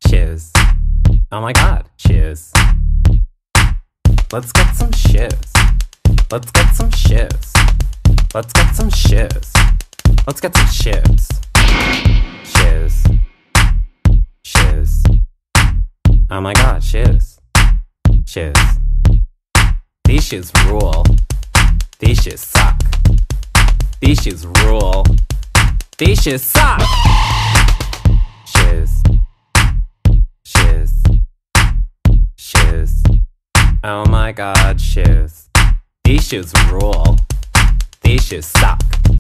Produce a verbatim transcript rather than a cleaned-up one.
shoes. Oh my god, shoes. Let's get some shoes. Let's get some shoes. Let's get some shoes. Let's get some shoes. Shoes. Shoes. Oh my god, shoes. Shoes. These shoes rule. These shoes suck. These shoes rule. These shoes suck. Shoes. Shoes. Shoes. Oh my god, shoes. These shoes rule. These shoes suck.